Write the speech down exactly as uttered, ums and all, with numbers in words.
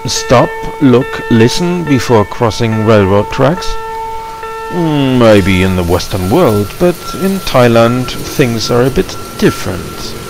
Stop, look, listen before crossing railroad tracks? Mm, maybe in the Western world, but in Thailand things are a bit different.